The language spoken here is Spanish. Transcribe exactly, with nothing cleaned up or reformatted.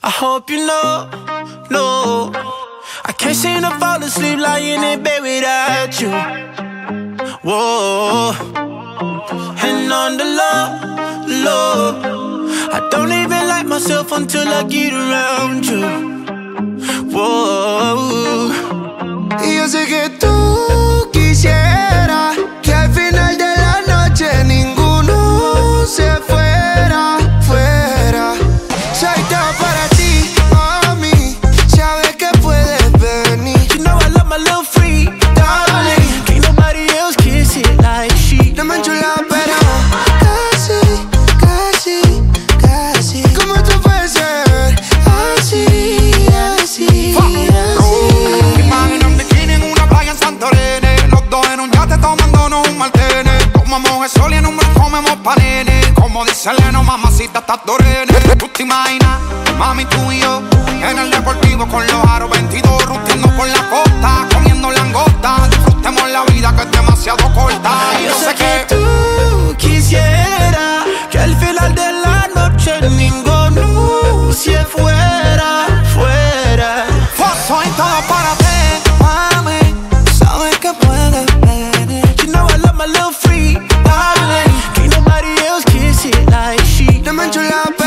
I hope you know, no, I can't seem to fall asleep lying in bed without you. Whoa, and on the low, low, I don't even like myself until I get around you. Whoa. Y yo sé que tú quisieras que al final de la noche ninguno se fuera, fuera. Soy todo para ti, mami, sabes que puedes venir. You know I love my little freak, darling. Can't nobody else kiss it like she. No me enchula, pero casi, casi, casi. ¿Cómo tú puedes ser así, así, así? Imagina un bikini en una playa en Santorini, los dos en un yate tomándonos un martini. Tomamos el sol y en un bron comemos panini. Como dice Leno, mamacita, estás dorene. ¿Tú te imaginas, mami, tú y yo en el deportivo con los aros veintidós, ruteando por la costa, comiendo langosta? Disfrutemos la vida que es demasiado corta. Y Yo sé que tú quisieras que al final de la noche ninguno se fuera, fuera. soy todo para ti, mami, Sabes que puedes venir. You know I love my little freak, darling. Can't nobody else kiss it like she. No me enchula,